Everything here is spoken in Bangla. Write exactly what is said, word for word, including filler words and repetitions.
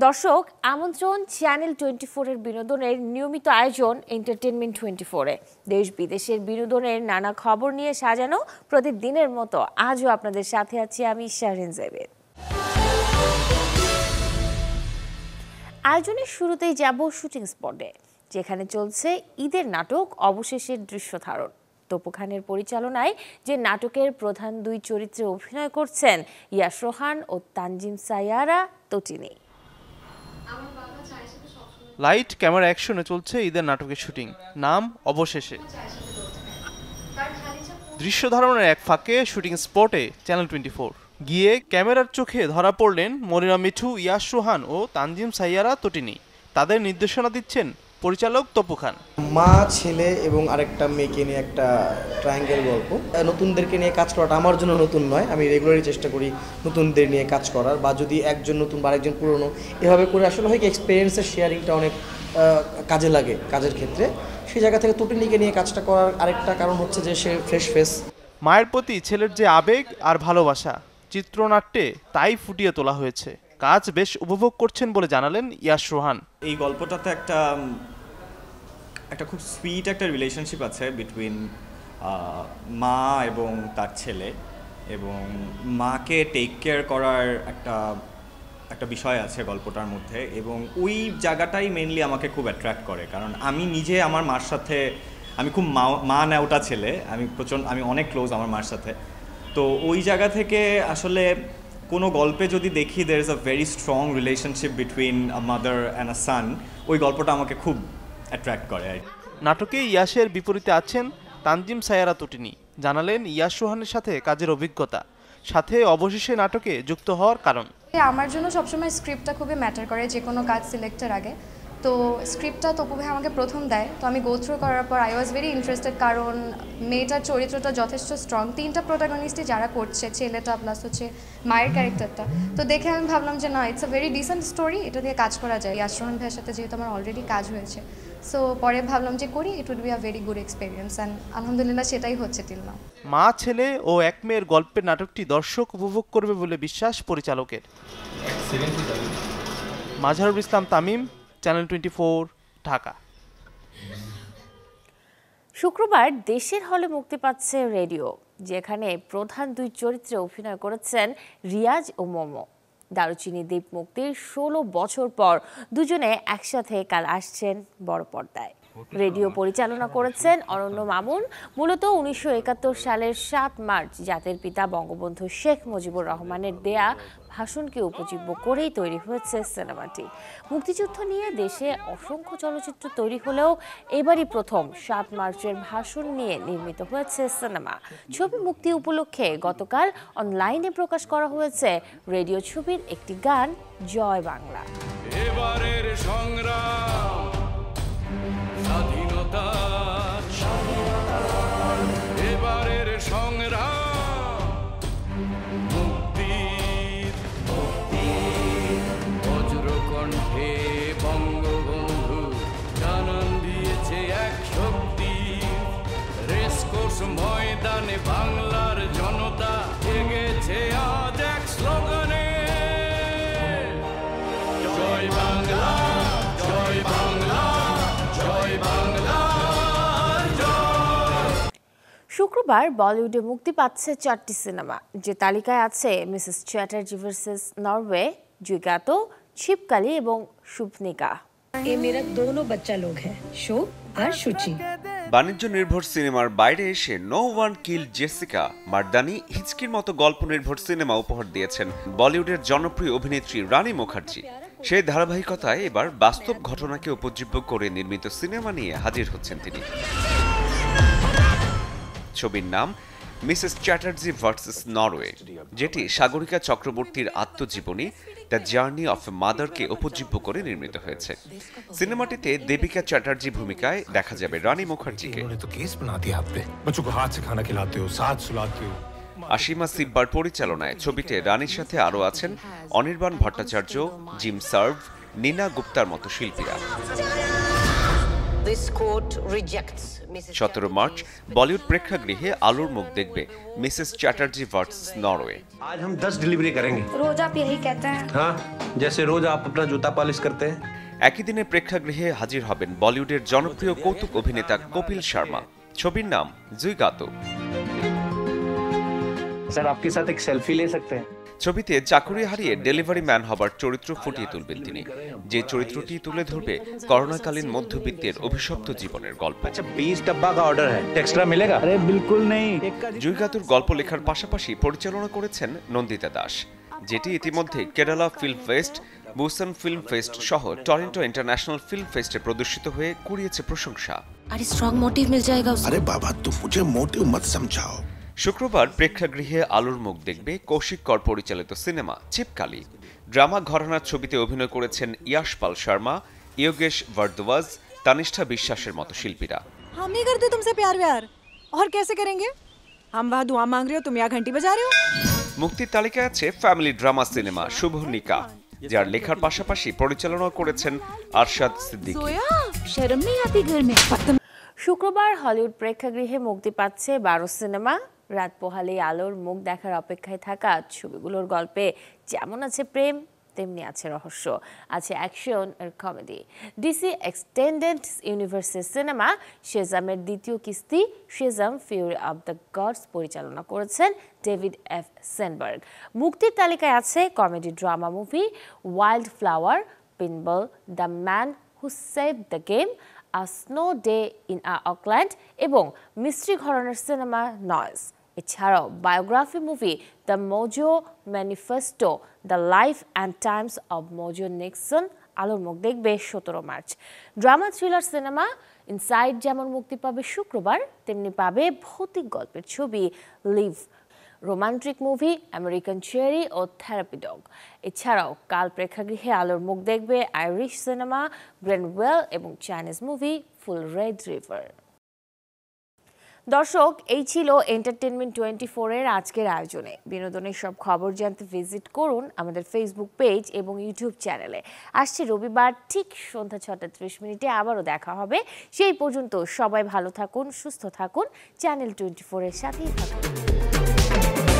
দর্শক আমন্ত্রণ চ্যানেল টোয়েন্টি ফোর এর বিনোদনের নিয়মিত আয়োজন এন্টারটেইনমেন্ট টোয়েন্টি ফোর এ দেশ বিদেশের বিনোদনের নানা খবর নিয়ে সাজানো প্রতিদিনের মতো আজও আপনাদের সাথে আছি আমি শাহরিন জেবেদ। আয়োজনের শুরুতেই যাব শুটিং স্পটে, যেখানে চলছে ঈদের নাটক অবশেষের দৃশ্য ধারণ। তপু খানের পরিচালনায় যে নাটকের প্রধান দুই চরিত্রে অভিনয় করছেন ইয়াশ রোহান ও তানজিম সাইয়ারা তটিনী। লাইট ক্যামেরা অ্যাকশনে চলছে ঈদের নাটকের শুটিং, নাম অবশেষে। দৃশ্য ধারণের এক ফাঁকে শুটিং স্পটে চ্যানেল টোয়েন্টি ফোর গিয়ে ক্যামেরার চোখে ধরা পড়লেন মনিরা মিঠু, ইয়াশ রোহান ও তানজিম সাইয়ারা তটিনী। তাদের নির্দেশনা দিচ্ছেন পরিচালক তপু খান। মা, ছেলে এবং আরেকটা মেয়েকে নিয়ে একটা ট্রায়াঙ্গেল গল্প। নতুনদেরকে নিয়ে কাজ করাটা আমার জন্য নতুন নয়, আমি রেগুলারই চেষ্টা করি নতুনদের নিয়ে কাজ করার, বা যদি একজন নতুন বা আরেকজন পুরনো এভাবে করে আসলে হয় কি এক্সপিরিয়েন্সের শেয়ারিংটা অনেক কাজে লাগে কাজের ক্ষেত্রে। সেই জায়গা থেকে তটিনীকে নিয়ে কাজটা করার আরেকটা কারণ হচ্ছে যে সে ফ্রেশ ফেস। মায়ের প্রতি ছেলের যে আবেগ আর ভালোবাসা চিত্রনাট্যে তাই ফুটিয়ে তোলা হয়েছে। কাজ বেশ উপভোগ করছেন বলে জানালেন ইয়াশ রোহান। এই গল্পটাতে একটা একটা খুব সুইট একটা রিলেশনশিপ আছে বিটুইন মা এবং তার ছেলে, এবং মাকে টেক কেয়ার করার একটা একটা বিষয় আছে গল্পটার মধ্যে, এবং ওই জায়গাটাই মেনলি আমাকে খুব অ্যাট্রাক্ট করে। কারণ আমি নিজে আমার মার সাথে, আমি খুব মা মা নেওটা ছেলে, আমি প্রচণ্ড আমি অনেক ক্লোজ আমার মার সাথে। তো ওই জায়গা থেকে আসলে কোনো গল্পে যদি দেখি there is a very strong relationship between a mother and a son, ওই গল্পটা আমাকে খুব অ্যাট্রাক্ট করে। নাটকে ইয়াশের বিপরীতে আছেন তানজিম সাইয়ারা তটিনী। জানালেন ইয়াশ রোহানের সাথে কাজের অভিজ্ঞতা, সাথে অবশেষে নাটকে যুক্ত হওয়ার কারণ। আমার জন্য সবসময় স্ক্রিপ্টটা খুবই ম্যাটার করে যে কোনো কাজ সিলেক্টের আগে। তো স্ক্রিপ্টটা তপু ভাই আমাকে প্রথম দেয়, তো আমি গো থ্রু করার পর আই ওয়াজ ভেরি ইন্টারেস্টেড, কারণ মেয়েটার চরিত্রটা যথেষ্ট স্ট্রং। তিনটা প্রোটাগনিস্টই যারা করছে, ছেলেটা প্লাস হচ্ছে মায়ের ক্যারেক্টারটা, তো দেখে আমি ভাবলাম যে না, it's a very decent story, এটা দিয়ে কাজ করা যায়। ইয়াশ রোহান ভাইয়ের সাথে যেহেতু আমার অলরেডি কাজ হয়েছে, সো পরে ভাবলাম যে করি, it would be a very good experience, and আলহামদুলিল্লাহ সেটাই হচ্ছে টিল নাও। মা ছেলে ও এক মেয়ের গল্পের নাটকটি দর্শক উপভোগ করবে বলে বিশ্বাস পরিচালকের। Mazharul Islam Tamim, channel twenty four, Dhaka. শুক্রবার দেশের হলে মুক্তি পাচ্ছে রেডিও, যেখানে প্রধান দুই চরিত্রে অভিনয় করেছেন রিয়াজ ও মোমো। দারুচিনি দ্বীপ মুক্তির ষোলো বছর পর দুজনে একসাথে কাল আসছেন বড় পর্দায়। রেডিও পরিচালনা করেছেন অনন্য মামুন। মূলত উনিশশো একাত্তর সালের সাত মার্চ জাতির পিতা বঙ্গবন্ধু শেখ মুজিবুর রহমানের দেয়া ভাষণকে উপজীব্য করেই তৈরি হয়েছে সিনেমাটি। মুক্তিযুদ্ধ নিয়ে দেশে অসংখ্য চলচ্চিত্র তৈরি হলেও এবারই প্রথম সাত মার্চের ভাষণ নিয়ে নির্মিত হয়েছে সিনেমা। ছবি মুক্তি উপলক্ষে গতকাল অনলাইনে প্রকাশ করা হয়েছে রেডিও ছবির একটি গান, জয় বাংলা। এবারের সংগ্রাম স্বাধীনতা, এবারের সংগ্রাম মুক্তির, বজ্রকণ্ঠে বঙ্গবন্ধু জানান দিয়েছে এক শক্তি। রেসকোর্স ময়দানে বাংলার জনতা জেগেছে আজ এক স্লোগানে, জয় বাংলা, জয় বাংলা, জয় বাংলা। শুক্রবার বলিউডে মুক্তি পাচ্ছে চারটি সিনেমা, যে তালিকায় আছে Mrs Chatterjee versus Norway, Zwigato, Chhipkali এবং শুভনিকা। বাণিজ্য নির্ভর সিনেমার বাইরে এসে no one kill Jessica, Mardaani, হিচকির মতো গল্প নির্ভর সিনেমা উপহার দিয়েছেন বলিউডের জনপ্রিয় অভিনেত্রী রানী মুখার্জি। সেই ধারাবাহিকতায় এবার বাস্তব ঘটনাকে উপজীব্য করে নির্মিত সিনেমা নিয়ে হাজির হচ্ছেন তিনি। ছবির নাম মিসেস চ্যাটার্জি ভার্সেস নরওয়ে, যেটি সাগরিকা চক্রবর্তীর আত্মজীবনী দ্য জার্নি অফ এ মাদারকে উপজীব্য করে নির্মিত হয়েছে। সিনেমাটিতে দেবিকা চ্যাটার্জি ভূমিকায় দেখা যাবে রানী মুখার্জিকে। আশিমা সিব্বার পরিচালনায় ছবিতে রানীর সাথে আরও আছেন অনির্বাণ ভট্টাচার্য, জিম সার্ভ, নীনা গুপ্তার মতো শিল্পীরা। সতেরো মার্চ বলিউড প্রেক্ষাগৃহে আলোর মুখ দেখবে মিসেস চ্যাটার্জি ভার্সেস নরওয়ে। आज हम दस डिलीवरी करेंगे। रोज आप यही कहते हैं। हाँ, जैसे रोज आप अपना जूता पॉलिश करते हैं। একই দিনে প্রেক্ষাগৃহে হাজির হবেন বলিউডের জনপ্রিয় কৌতুক অভিনেতা কপিল শর্মা। ছবির নাম জুইগাতো। सर आपके साथ एक सेल्फी ले सकते हैं। ছবিতে চাকুরি হারিয়ে ডেলিভারি ম্যান হবার চরিত্র ফুটিয়ে তুলবেন তিনি, যে চরিত্রটি তুলে ধরবে করোনাকালীন মধ্যবিত্তের অভিশপ্ত জীবনের গল্প। अच्छा बीस डब्बा का ऑर्डर है, एक्स्ट्रा मिलेगा? अरे बिल्कुल नहीं। জুইগাতুর গল্প লেখার পাশাপাশি পরিচালনা করেছেন নন্দিতা দাস, যেটি ইতিমধ্যে Kerala film fest, Busan film fest সহ টরন্টো ইন্টারন্যাশনাল ফিল্ম ফেস্টে প্রদর্শিত হয়ে কুড়িয়েছে প্রশংসা। अरे स्ट्रॉन्ग मोटिव मिल जाएगा उसको। अरे बाबा तुम मुझे मोटिव मत समझाओ। শুক্রবার প্রেক্ষাগৃহে আলোর মুখ দেখবে কৌশিক কর পরিচালিত সিনেমা চিপকালি। ড্রামা ঘরানার ছবিতে অভিনয় করেছেন ইয়াশপাল শর্মা, योगेश भारद्वाज, তানিষ্ঠা বিশ্বাসের মতো শিল্পীরা। हम नहीं करते तुमसे प्यार व्यार, और कैसे करेंगे? हम वहाँ दुआ मांग रहे हो, तुम यहाँ घंटी बजा रहे हो। মুক্তির তালিকায় আছে ফ্যামিলি ড্রামা সিনেমা শুভ নিকা, যার লেখার পাশাপাশি পরিচালনা করেছেন আরশাদ সিদ্দিকী। शर्म नहीं आती घर में? শুক্রবার হলিউড প্রেক্ষাগৃহে মুক্তি পাচ্ছে বারো সিনেমা। রাত পোহালেই আলোর মুখ দেখার অপেক্ষায় থাকা ছবিগুলোর গল্পে যেমন আছে প্রেম, তেমনি আছে রহস্য, আছে অ্যাকশন আর কমেডি। ডিসি এক্সটেন্ডেড ইউনিভার্সের সিনেমা শেজামের দ্বিতীয় কিস্তি Shazam fury of the gods পরিচালনা করেছেন ডেভিড এফ সেনবার্গ। মুক্তির তালিকায় আছে comedy drama movie wild flower, pinball, the man who save the game, a snow day in a Auckland এবং মিস্ট্রি ঘরানার সিনেমা নয়েজ। এছাড়াও biography movie the Mojo manifesto, the life and times of Mojo Nixon আলোর মুখ দেখবে সতেরো March. Drama thriller cinema inside যেমন মুক্তি পাবে শুক্রবার, তেমনি পাবে ভৌতিক গল্পের ছবি live, romantic movie American cherry ও থেরাপি ডগ। এছাড়াও কাল প্রেক্ষাগৃহে আলোর মুখ দেখবে আইরিশ সিনেমা গ্রেনওয়েল এবং Chinese movie full red river. দর্শক, এই ছিল এন্টারটেনমেন্ট টোয়েন্টি ফোর এর আজকের আয়োজনে। বিনোদনের সব খবর জানতে ভিজিট করুন আমাদের ফেসবুক পেজ এবং ইউটিউব চ্যানেলে। আসছে রবিবার ঠিক সন্ধ্যা ছটা ত্রিশ মিনিটে আবারও দেখা হবে। সেই পর্যন্ত সবাই ভালো থাকুন, সুস্থ থাকুন, চ্যানেল টোয়েন্টি ফোর এর সাথেই থাকুন।